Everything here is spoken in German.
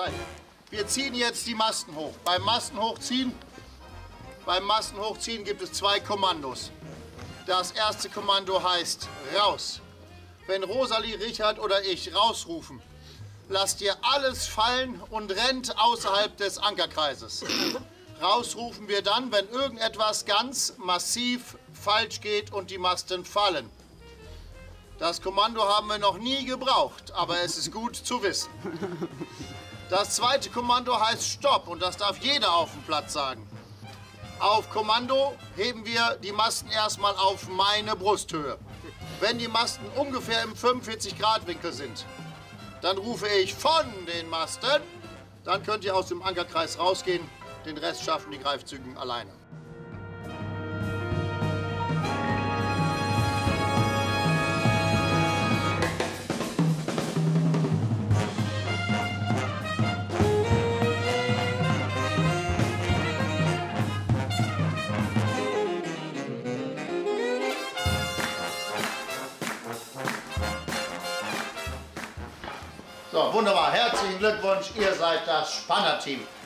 Zeit. Wir ziehen jetzt die Masten hoch. Beim Mastenhochziehen gibt es 2 Kommandos. Das erste Kommando heißt raus. Wenn Rosalie, Richard oder ich rausrufen, lasst ihr alles fallen und rennt außerhalb des Ankerkreises. Rausrufen wir dann, wenn irgendetwas ganz massiv falsch geht und die Masten fallen. Das Kommando haben wir noch nie gebraucht, aber es ist gut zu wissen. Das zweite Kommando heißt Stopp und das darf jeder auf dem Platz sagen. Auf Kommando heben wir die Masten erstmal auf meine Brusthöhe. Wenn die Masten ungefähr im 45-Grad-Winkel sind, dann rufe ich von den Masten. Dann könnt ihr aus dem Ankerkreis rausgehen. Den Rest schaffen die Greifzüge alleine. So, wunderbar. Herzlichen Glückwunsch, ihr seid das Spannerteam.